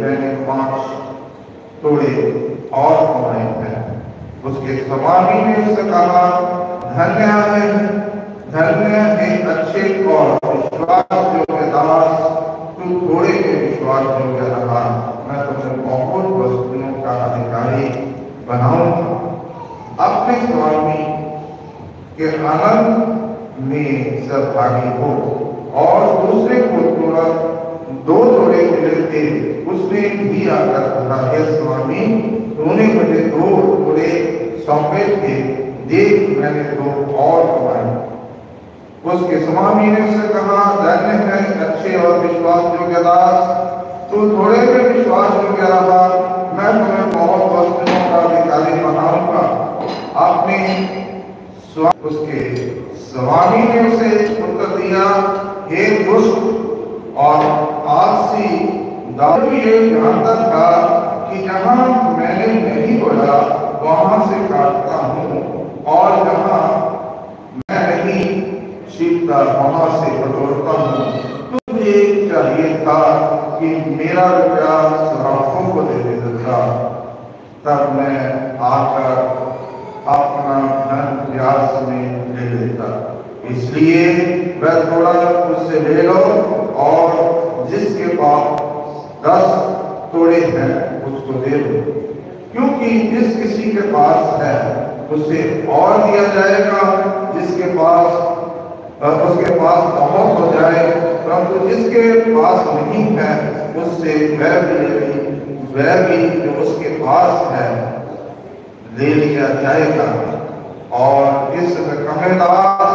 मैंने 5 तोड़े और कमाए हैं। उसके स्वामी ने उससे कहा, धन्य है अच्छे और विश्वास योग्य दास, तू थोड़े में विश्वास योग्य रहा, मैं तुम्हें बहुत वस्तुओं का अधिकारी बनाऊंगा। अपने स्वामी के आनंद में सहभागी हो। और दूसरे को थोड़ा 2 तोड़े मिले थे, उसने भी आकर कहा, हे स्वामी, तूने मुझे 2 तोड़े सौंपे थे, देख मैंने 2 और कमाए। उसके स्वामी ने उससे कहा, धन्य है अच्छे और विश्वास योग्य दास, तू थोड़े में विश्वास योग्य रहा, मैं तुम्हें बहुत वस्तुओं का अधिकारी बनाऊंगा। आपने उसके स्वामी ने उसे उत्तर दिया, हे दुष्ट और आलसी दास, ये जानता था कि जहां मैंने नहीं बोला वहां से काटता हूं, और जहां मैं नहीं सीखता वहां से बटोरता हूं। तुझे चाहिए था कि मेरा रुपया सराफों को दे देता, तब मैं आकर अपना धन ब्याज में ले लेता। इसलिए वह थोड़ा उससे ले लो, और जिसके पास 10 तोड़े हैं उसको दे दो, क्योंकि जिस किसी के पास है उसे और दिया जाएगा, जिसके पास उसके पास बहुत हो जाए, परंतु जिसके पास नहीं है उससे वह भी जो उसके पास है ले लिया जाएगा। और इस कमेदास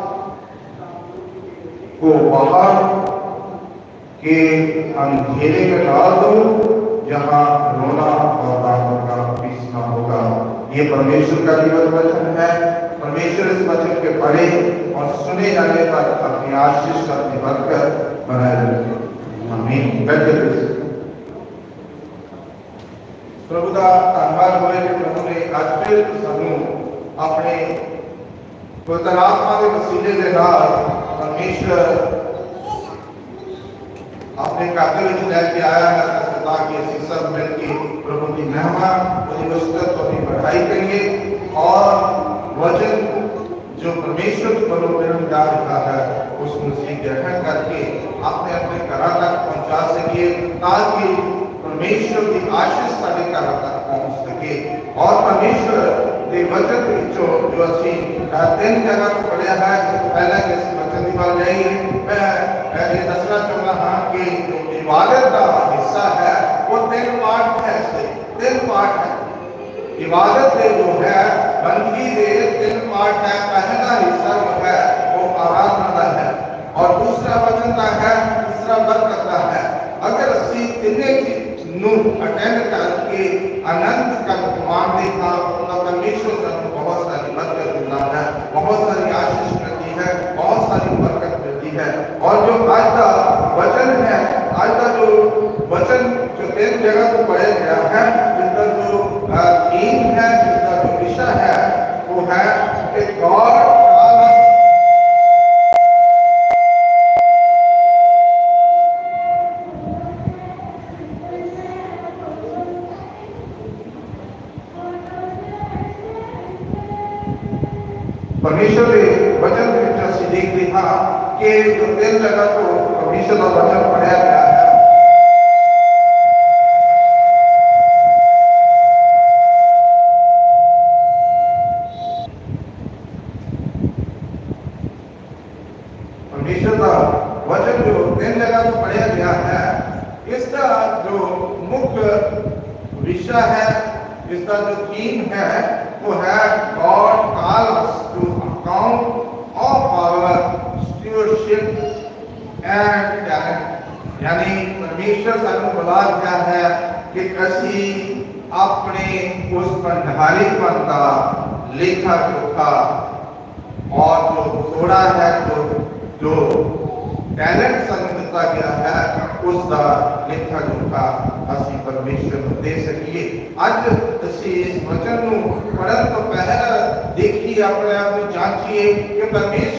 को बाहर के अंधेरे में डाल दो, जहां रोना और दांतों का पीसना होगा। ये परमेश्वर का जीवन वचन है। परमेश्वर इस वचन के पढ़े और सुने जाने तक अपनी आशीष अपनी बरकत बनाए रखे। आमीन। बैठे प्रभु का धन्यवाद होए कि प्रभु ने आज फिर सानू अपने पवित्र आत्मा के वसीले के नाल परमेश्वर अपने घर लैके आया है, ताकि असीं सब मिलके प्रभु की महिमा उसकी वस्तुत की बढ़ाई करिए और वचन जो परमेश्वर की बलों मिलने जा रहा है उसको असीं ग्रहण करके अपने अपने घर तक पहुंचा सके, ताकि परमेश्वर की आशीष साडे घर तक पहुंच सके। और परमेश्वर के वचन जो असीं 3 जगह तो पढ़िया है, पहले कि वचन की बात जाइए, मैं ये दसना चाहता हाँ कि जो इबादत का हिस्सा है वो 3 पार्ट है। 3 पार्ट है इबादत के जो है, बंदगी के 3 पार्ट है। पहला हिस्सा जो है वो आराधना का है, और दूसरा वचन का है, तीसरा बरकत का है। अगर असीं तीनों चीज अटेंड करके आनंद का मान देखा तो परमेश्वर सानू बहुत सारी बरकत देता है, बहुत सारी आशीष मिलती है, बहुत सारी बरकत मिलती है। और जो आज का वचन है, आज का जो वचन जो 3 जगह को पढ़ा गया है, जिसका जो थीम है, जिसका जो विषय है वो है कि गॉड परमेश्वर के वचन के से देखते हाँ कि जो 3 जगह को परमेश्वर का वचन पढ़ाया गया है, परमेश्वर का वचन जो 3 जगह को पढ़ाया गया है, इसका जो मुख्य विषय है, इसका जो थीम है वो है God calls to account of our stewardship and talent. यानी परमेश्वर सानू बुला गया है कि असी अपने उस भंडारीपन का लेखा जोखा और जो थोड़ा है जो टैलेंट सानू दिता गया है उसका लेखा जोखा असी परमेश्वर को दे सकिए। अज असी इस वचन को पढ़ने तो पहले देखिए, अपने आप को जांचिए कि परमेश्वर